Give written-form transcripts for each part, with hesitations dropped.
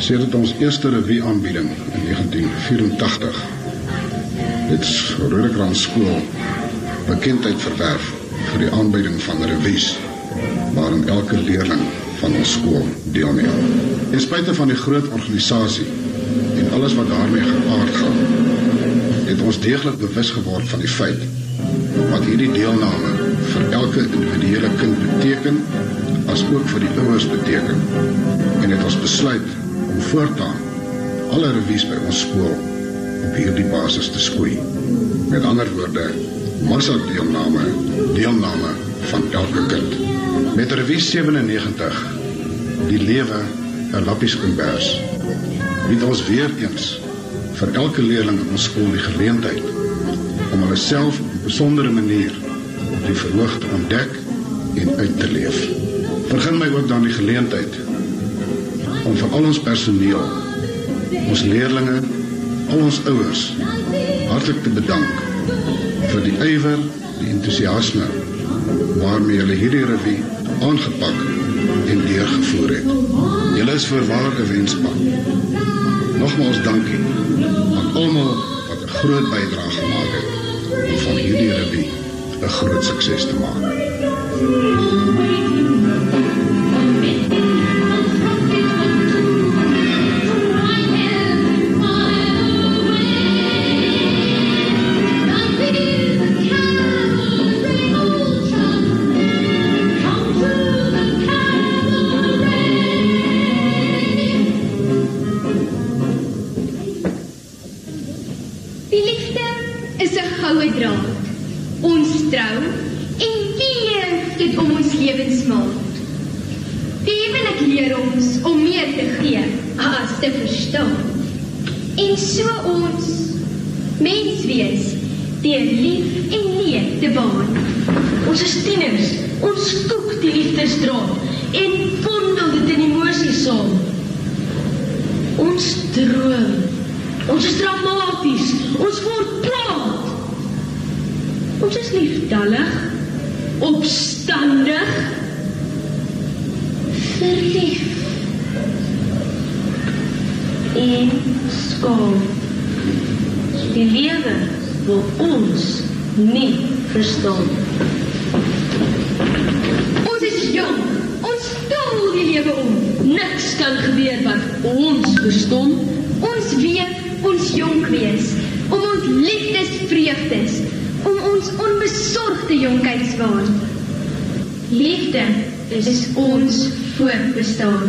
Sedert ons eerste revue-aanbieding in 1984 het Roodekrans Skool bekendheid verwerf vir die aanbieding van revues, waarin elke leerling van ons skool deelneem. Ten spyte van die groot organisasie en alles wat daarmee gepaard gaan, het ons deeglik bewus geword van die feit wat hierdie deelname vir elke individuele kind beteken, as ook vir die ouers beteken, en het ons besluit om voortaan alle revues by ons skool op hierdie basis te skoei. Met ander woorde, massa deelname van elke kind. Met revue 97, die lewe 'n lappieskombers, bied ons weer eens vir elke leerling in ons skool die geleentheid om hulle self op 'n besondere manier op die verhoog te ontdek en uit te leef. Vergun my ook dan die geleentheid om vir al ons personeel, ons leerlinge, al ons ouers hartlik te bedank vir die ywer, die entoesiasme waarmee hulle hierdie revue aangepak en deurgevoer het. Julle is voorwaar 'n wenspan. Nogmaals dankie aan almal wat 'n groot bydrae gemaak het om van hierdie revue 'n groot sukses te maak. Ons trou en leef dit om ons lewensmaat. Die huwelik leer ons om meer te gee as te verstaan. En so ons mens wees deur lief en leef te baan. Ons is tieners, ons koek die liefdesdraad en bondel dit in emosies saam. Ons droom, ons is dramaties, ons word kwaad. Ons is liefdallig, opstandig, verlief en skaam. Die lewe wil ons nie verstaan. Ons is jong, ons tol die lewe om. Niks kan gebeur wat ons verstom. Ons weet ons jonk wees, om ons liefdesvreugdes, om ons onbesorgde jonkheidswaan. Liefde is ons voortbestaan.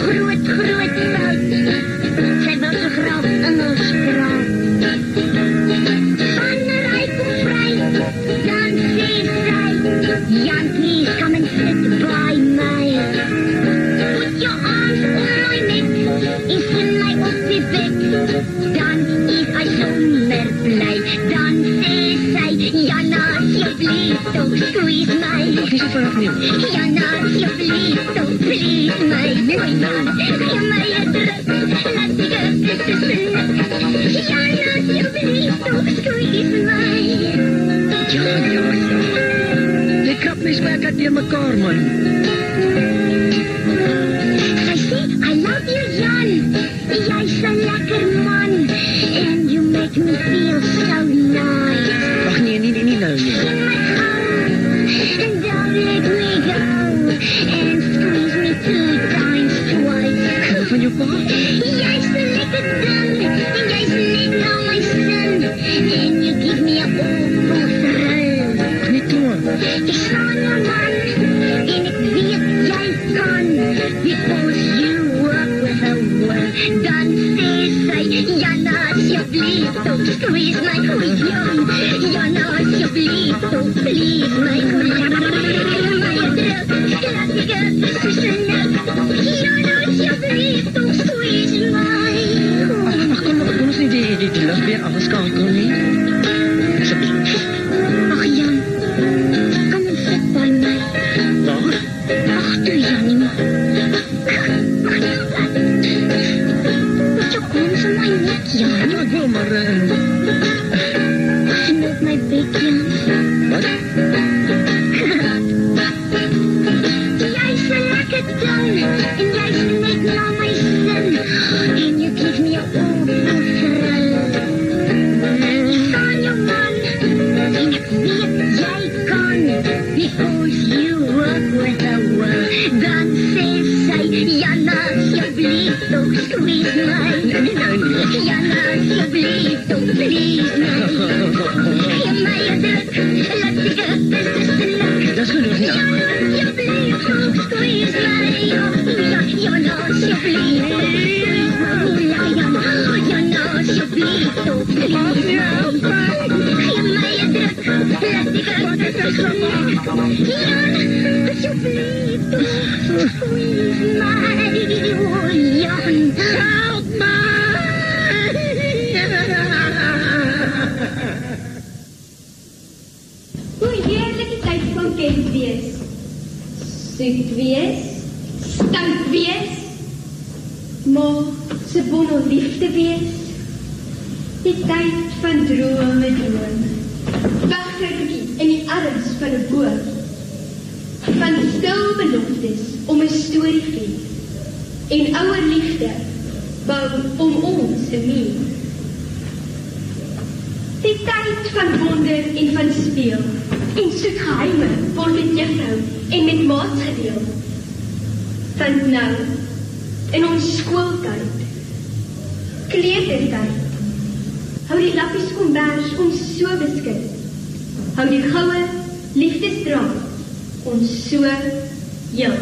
groot fout. Sy wil so graag in ons praat. Wanneer hy kom vry, dan sê sy, Jan, please come and sit by my. Put your arms on my neck en sien my op die bed. Dan is hy sommer bly. Dan sê sy, Jan, asjeblief, toch squeeze my. Jan, asjeblief, toch please my. Mooi man, gee my een druk, laat ek een tussenlik. Jan, asjeblief, toch squeeze my. Ja. Die krapmes werk uit deur mekaar, man. Sy sê, I love you, Jan. Jy's 'n lekker man. And you make me feel so nice. Ag nee, nie nou nie. In my arms, and don't let me go. And squeeze me 2 times twice. Gou van jou pa? Jy's 'n lekker ding. En jy's net na my sin. And you give me a awful thrill. Nie toe. Ek staan jou man. En ek weet jy kan. Because you work with a will. Dan sê sy, Jan, asjeblief, toch squeeze my goeie jong. Jan, asjeblief, toch please my goeie jong. My druk, laat ek het tussenlik. Jan, asjeblief, toch squeeze my. Ag, kom ons nie die lig weer afskakel nie. Asseblief. Ag, Jan, kom en sit by my. Waar? Ag, toe, Janie. Moet jou arms om my nek, Jan. Ja, ek wil maar... Sien op my bed, Jan. Wat? Jy's 'n lekker ding, en jy's net na my sin. And you give me a awful thrill. Staan jou man, en ek weet jy kan. Because you work with a will. Dan sê sy, Jan, asjeblief, toch squeeze my. Jan, asjeblief, toch please my. Gee my een druk, laat ek het tussenlik. Dat is genoeg, ja. Jan, asjeblief, toch squeeze my. Jan, asjeblief, toch squeeze my. Jan, asjeblief, toch please my. Gee my een druk, laat ek het tussenlik. Jan, asjeblief, toch squeeze my. Oh, Jan, help me. Hoe heerlik die tyd van kind wees. Soet wees, stout wees, maar se bonnel liefde wees. Die tyd van drome droom. Wagtertjie in die arms van 'n boom. Van stil beloftes om 'n storie vlieg. En ouer liefde bou om ons 'n muur. Die tyd van wonder en van speel, en soet geheime word met juffrou en met maats gedeel. Want nou, in ons skooltyd, kleutertyd, hou die lappies kombers ons so beskik, hou die goue liefdesdraad ons so heel.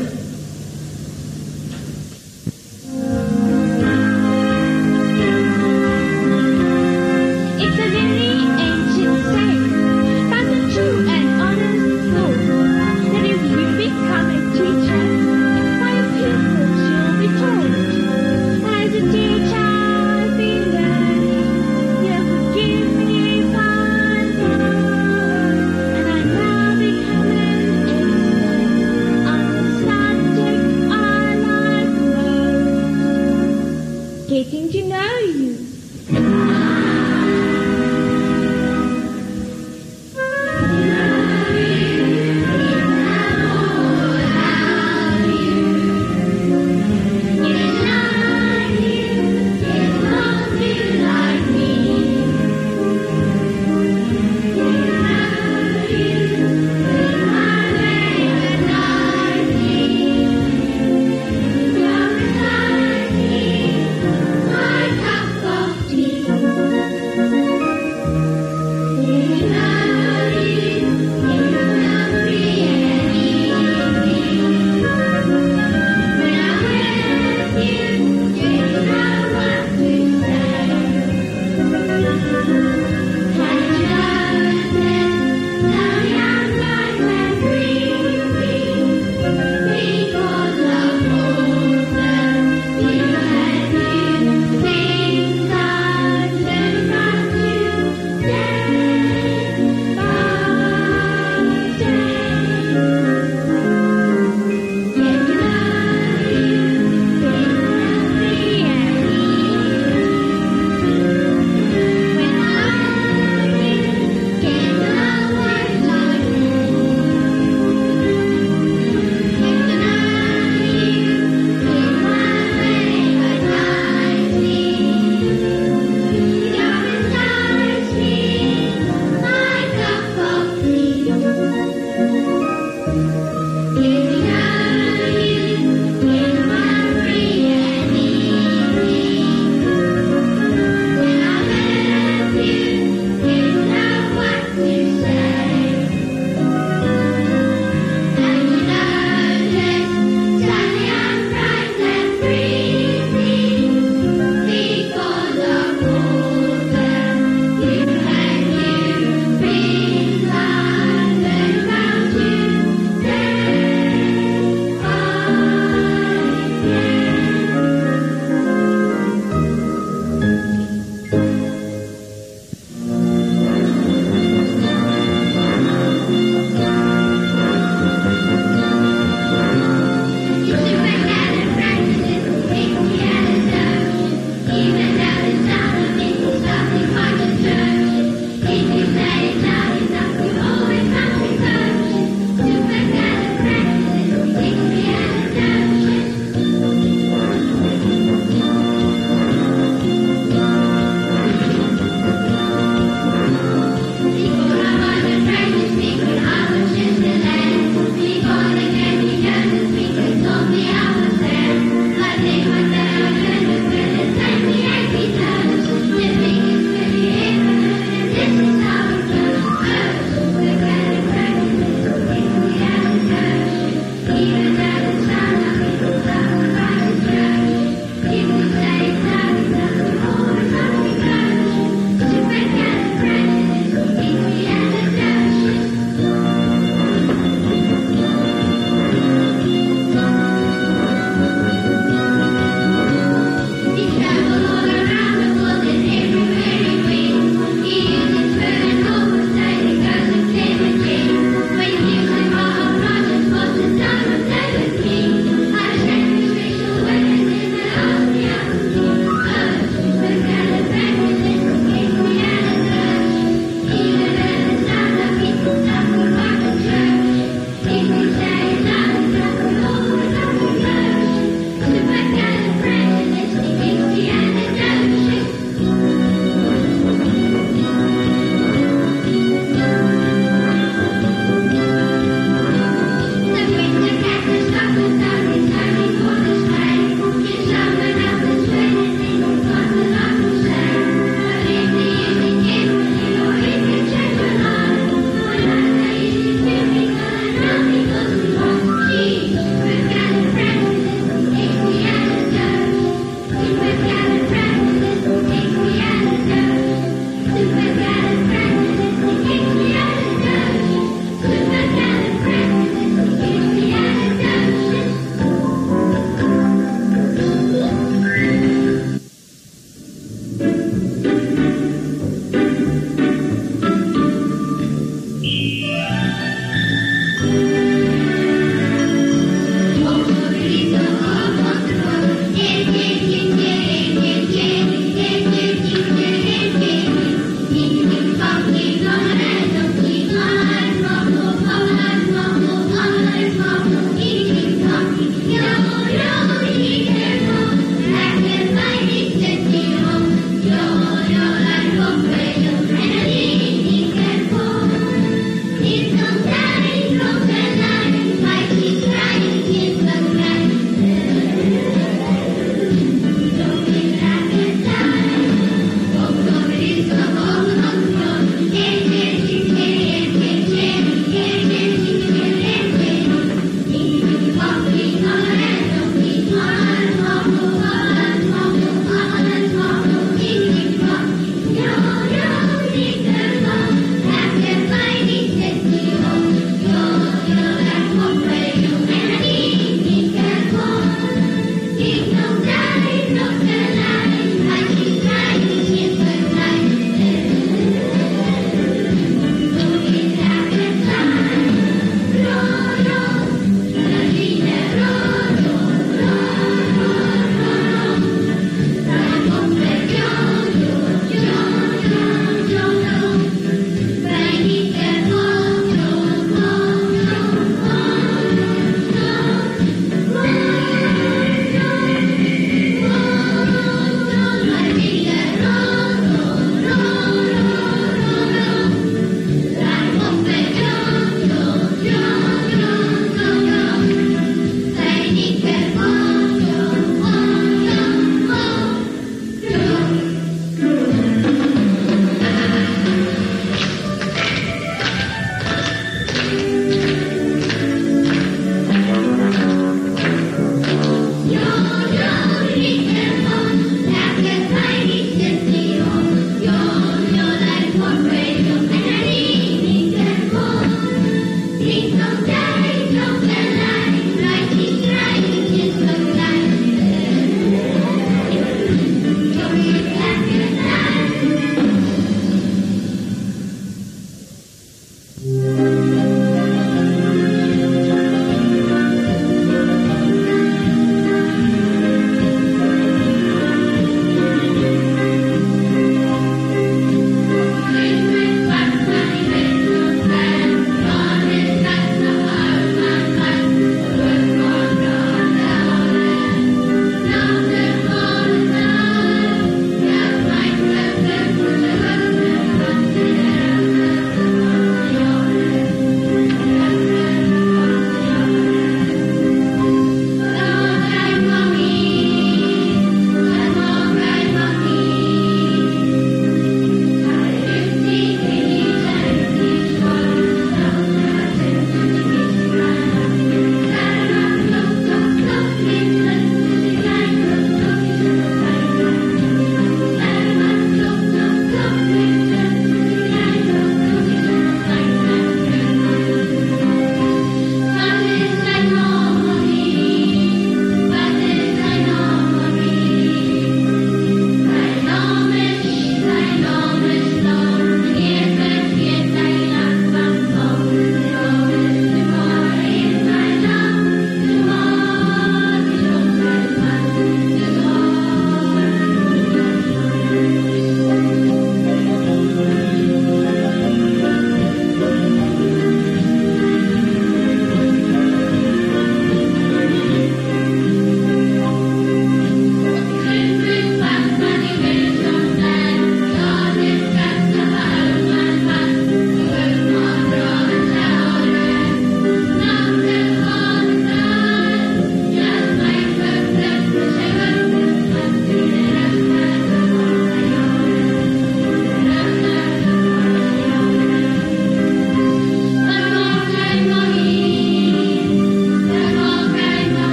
Sad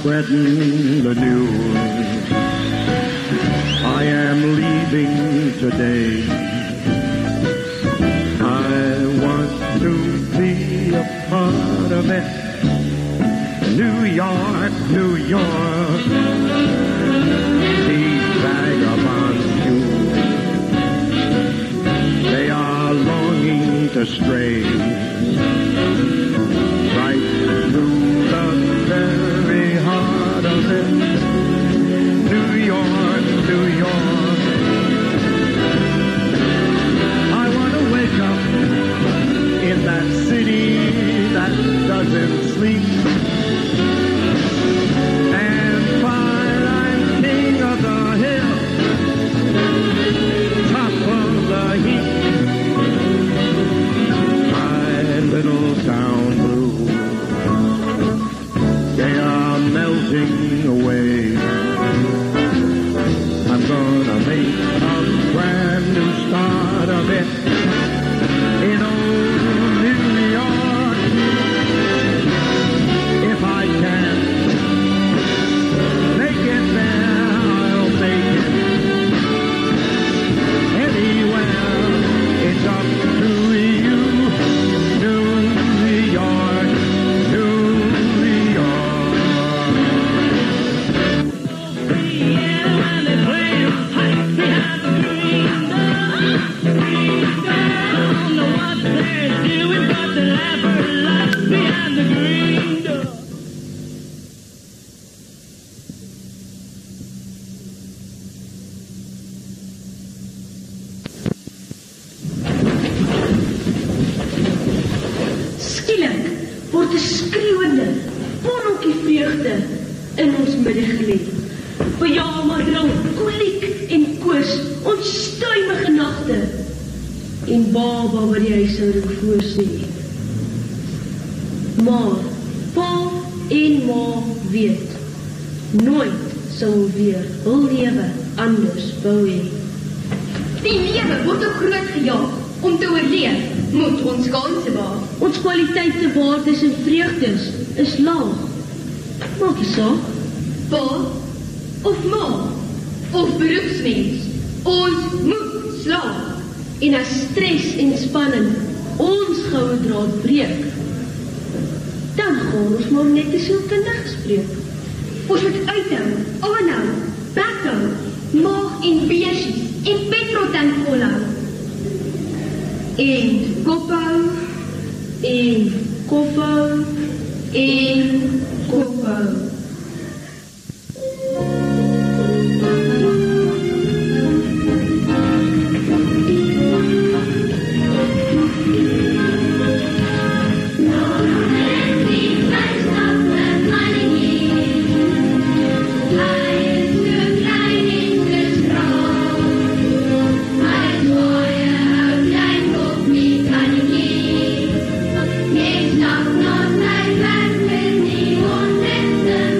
spreading the news. I am leaving today. I want to be a part of it. New York, New York. These vagabond Jews, they are longing to stray right through the very heart of it. New York, New York. I want to wake up in that city that doesn't sleep and find I'm king of the hill, top of the heap. My little town blues, they are melting away. I'm gonna make a brand new start of it in old New York. If I can make it there, I'll make it anywhere. It's up to you, New York, New York. Skielik word 'n skreeuwende, ponneltjie vreugde in ons midde gelê. Pyjama drank, koliek en koos, onstuimige nagte en baba wat die huishouding voorsien. Maar pa en ma weet, nooit sal weer hul lewe anders wou hê. Die lewe word ook groot gejaag. Om te oorleef, moet ons kanse waag. Ons kwaliteite, waardes en vreugdes is laag. Maak nie saak. Pa of ma of beroepsmens, ons moet slaag. En as stres en spanning ons goue draad breek, dan gaan ons maar net die sielkundige spreek. Ons moet uithou, aanhou, bekhou, maag en beersies en petroltank volhou. En kophou, En kophou, en kophou. It's not like that with me, won't listen.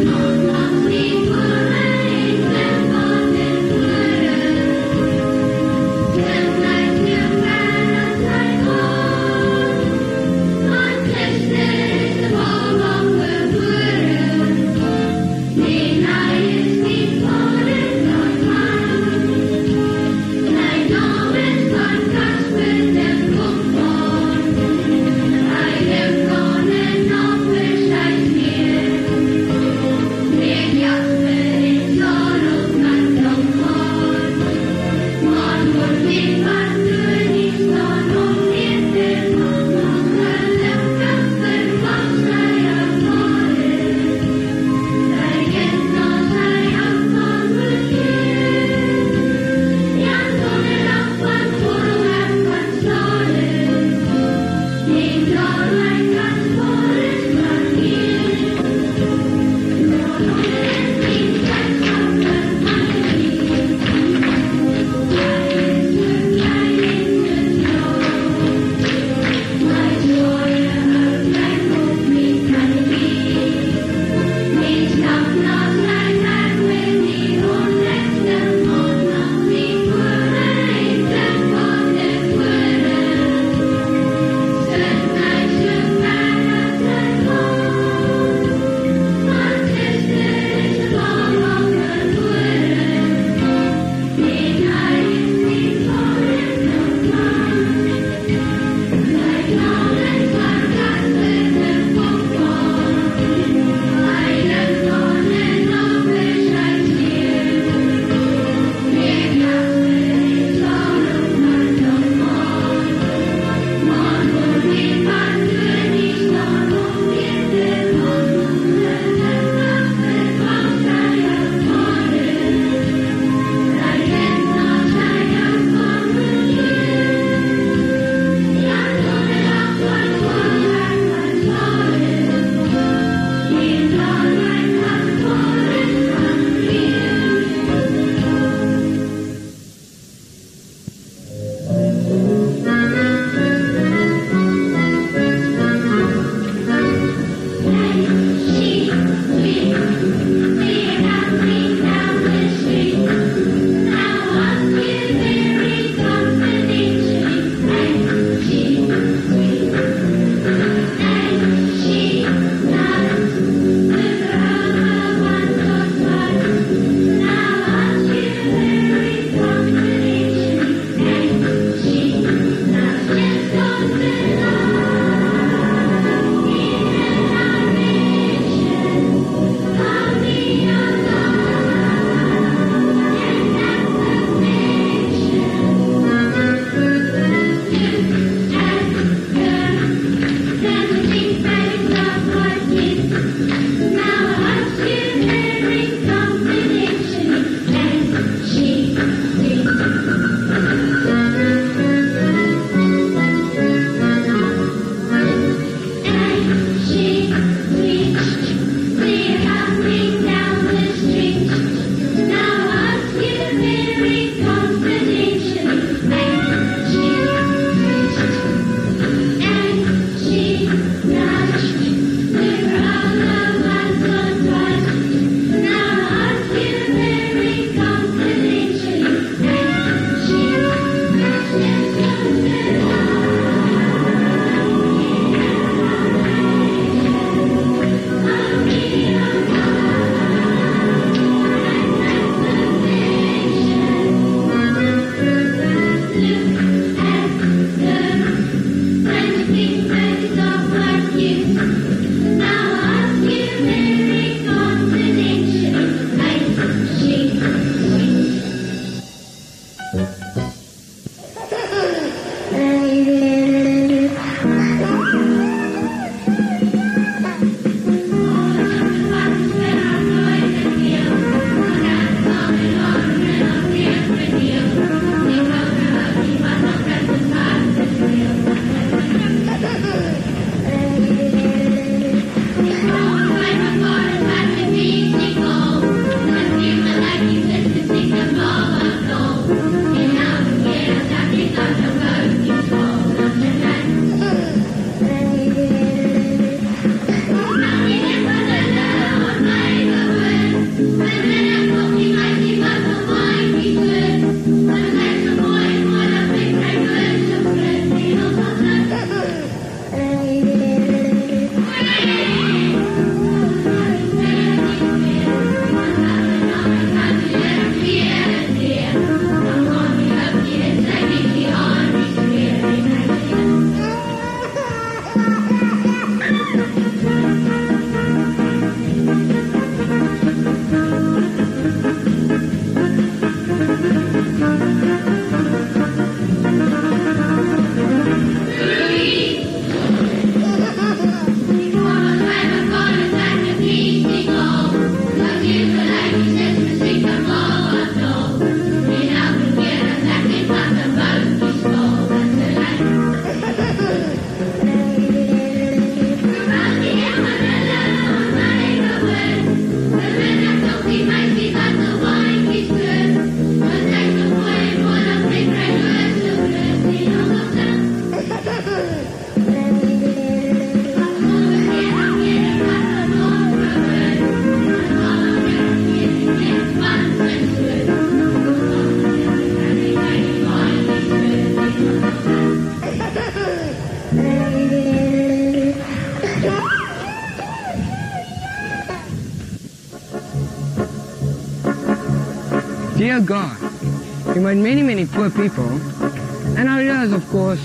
Dear God, you made many, many poor people, and I realize, of course,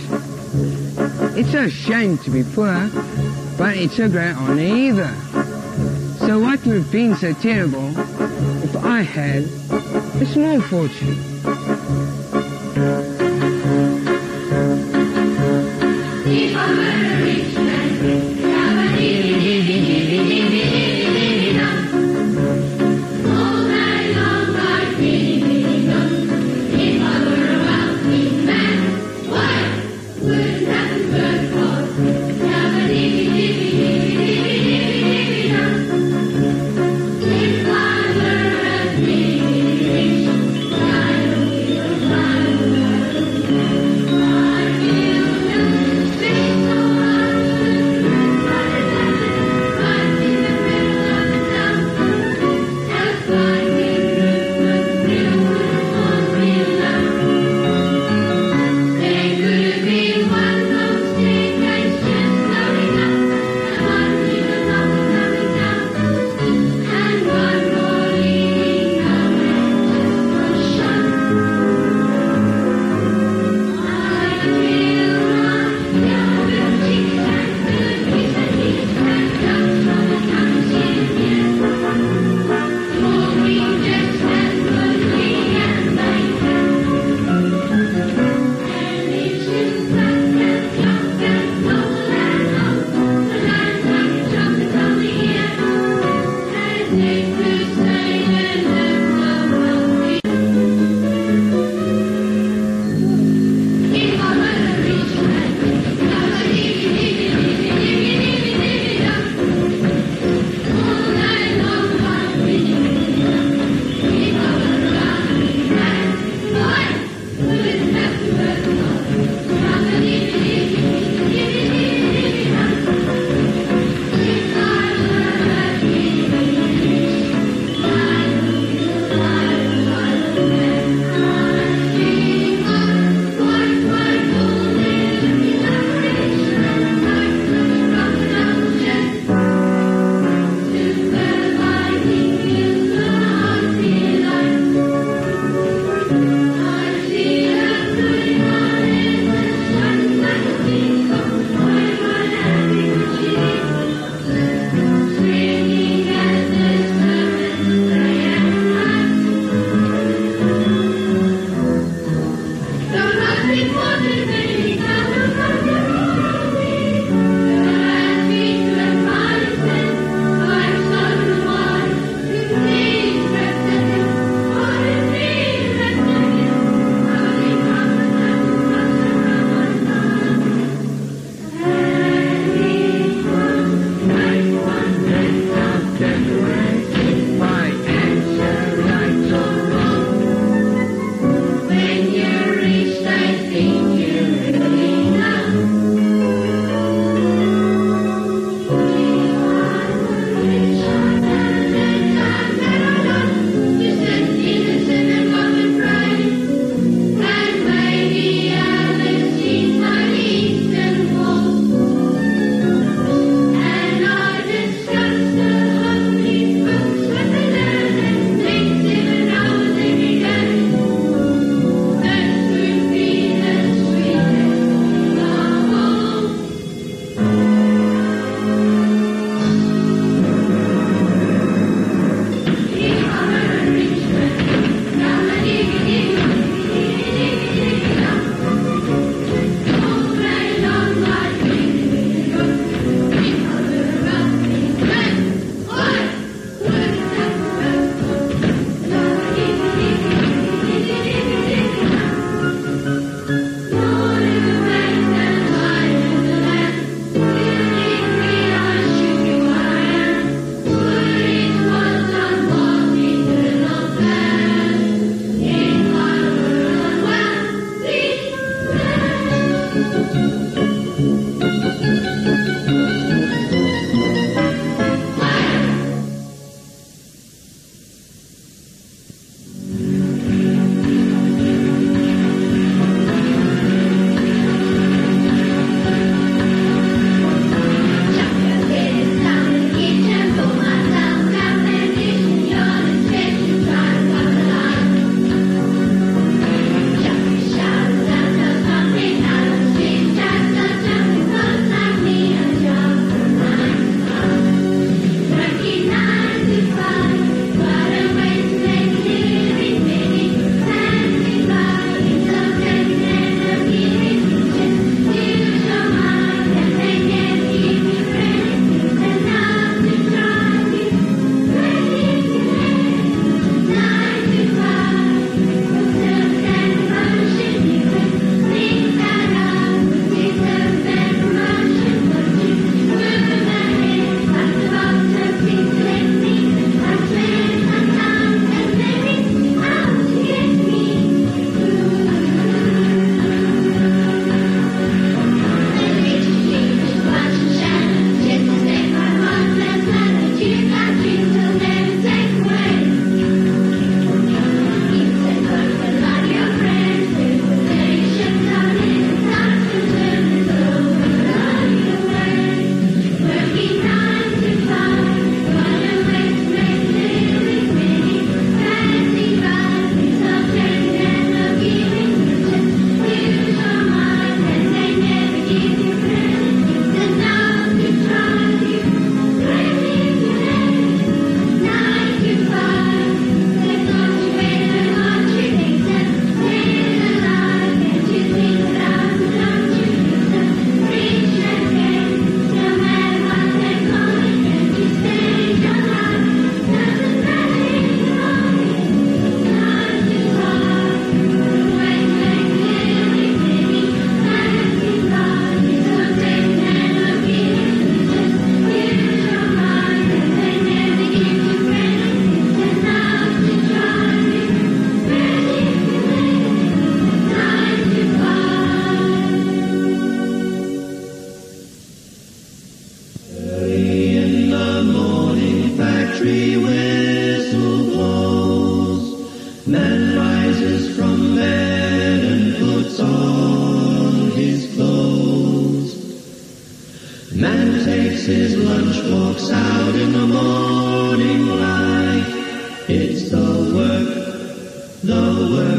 it's a shame to be poor, but it's a great honor either. So what would have been so terrible if I had a small fortune? If I were a rich man, all night long I'd really done. If I were a wealthy man, why wouldn't that work for? If I were a really rich,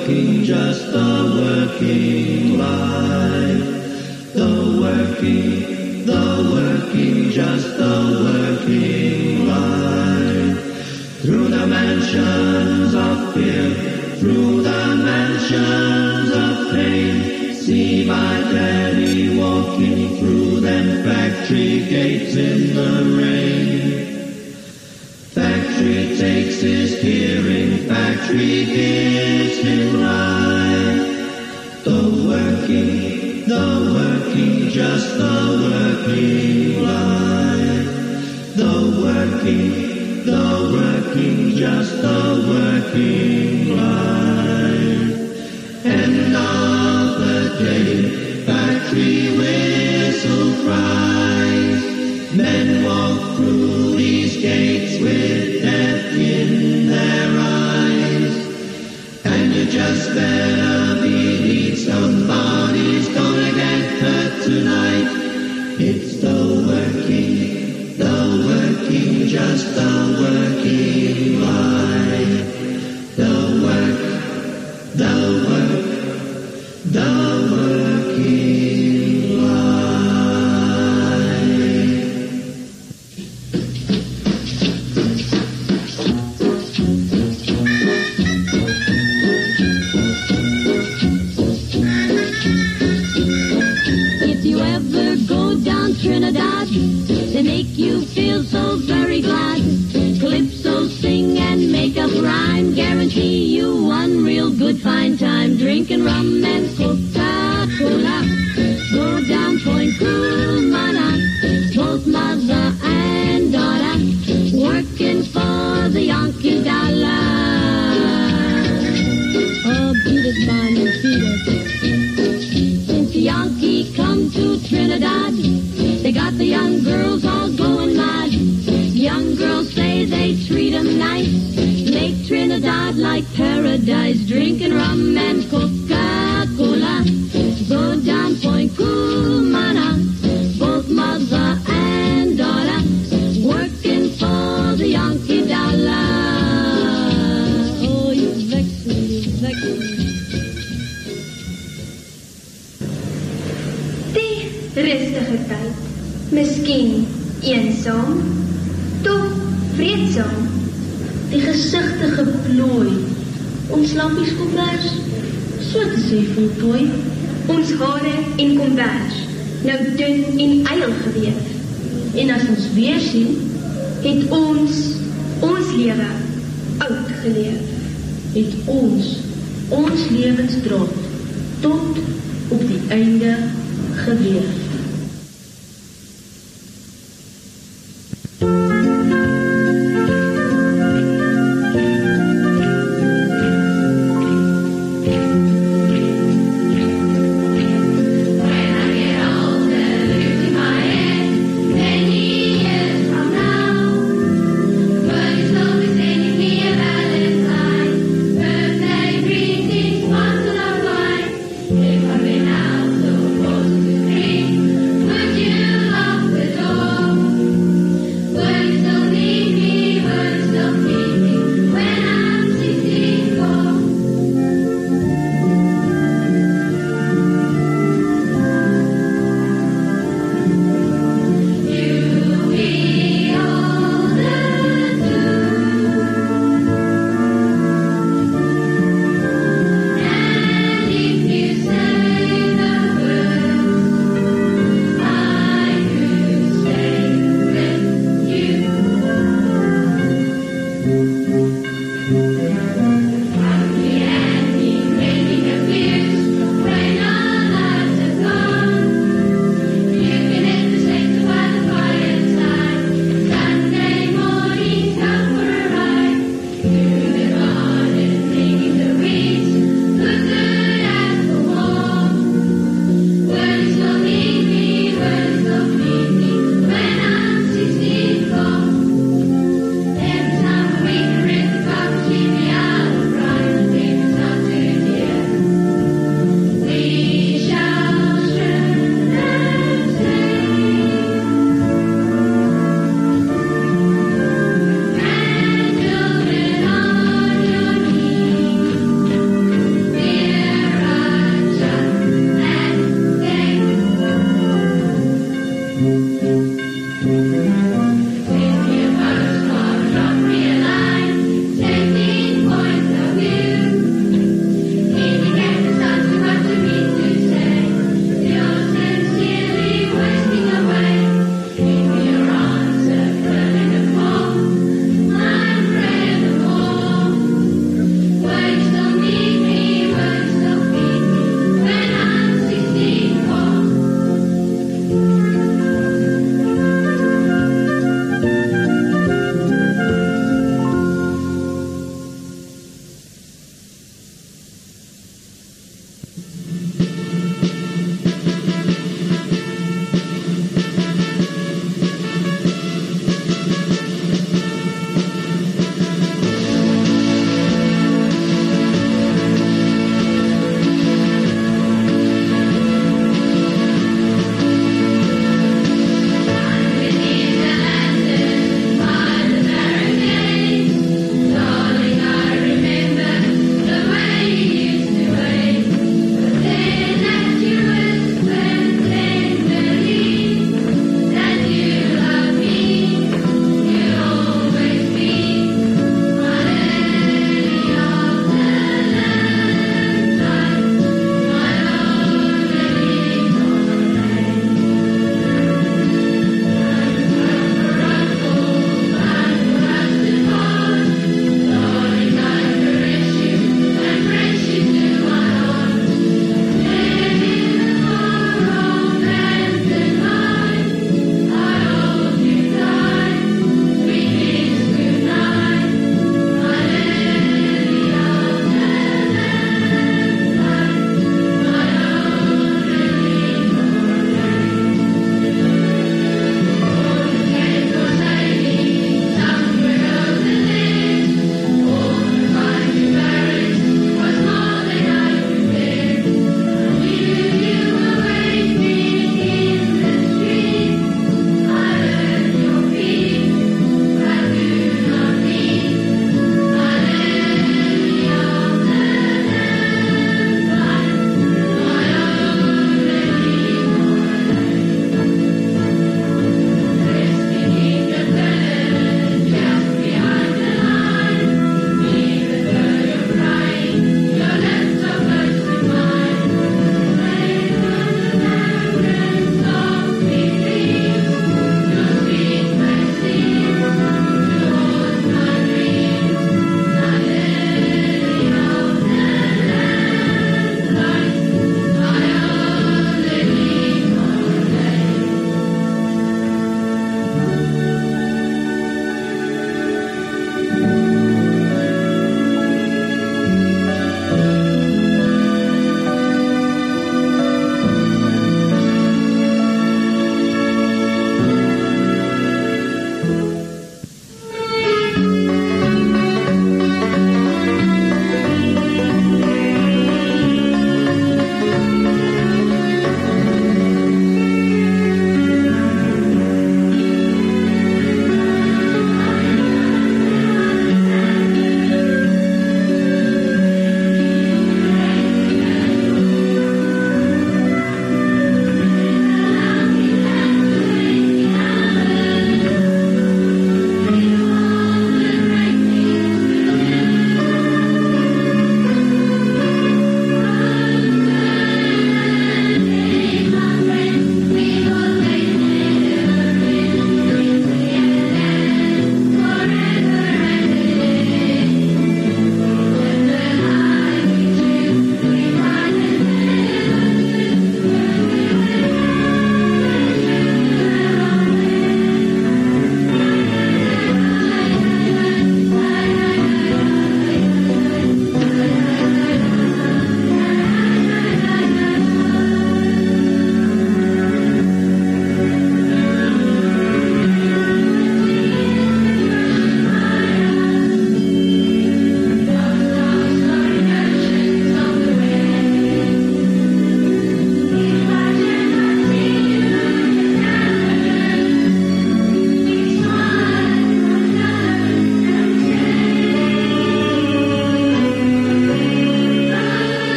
working, just the working life. The working, just the working life. Through the mansions of fear, through the mansions of pain, see my daddy walking through them factory gates in the rain. Factory takes his hearing, factory gives him life. The working, just the working life. The working, just the working life. End of the day, factory whistle cries. Men walk through these gates with death in their eyes. And you just better believe somebody's gonna get hurt tonight. It's the working, just the working life. The working Trinidad, they make you feel so very glad. Calypso sing and make up rhyme, guarantee you one real good fine time. Drinking rum and Coca-Cola, go down Point Cumana, both mother and daughter, working for the Yankee dollar. Oh, beat it, man, beat it. Since the Yankee come to Trinidad, they got the young girls all going mad. Young girls say they treat them nice, make Trinidad like paradise. Drinking rum and Coca-Cola, go down Point Cumana, both mother and daughter, working for the Yankee dollar. Oh, you vex me, you vex me. Die rustige tyd. Miskien eensaam, toch vreedsaam. Die gesigte geplooi, ons lampies kombers, so te sê voltooi. Ons hare en kombers, nou dun en eil geweef. En as ons weer sien, Het ons lewe oud geleef. Het ons lewensdraad tot op die einde geweef. If I've been out, the roses green.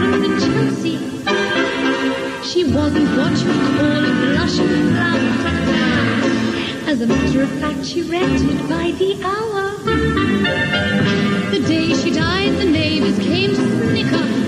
from the Chelsea. She wasn't what you call a blushing flower. As a matter of fact, she rented by the hour. The day she died, the neighbors came to snicker.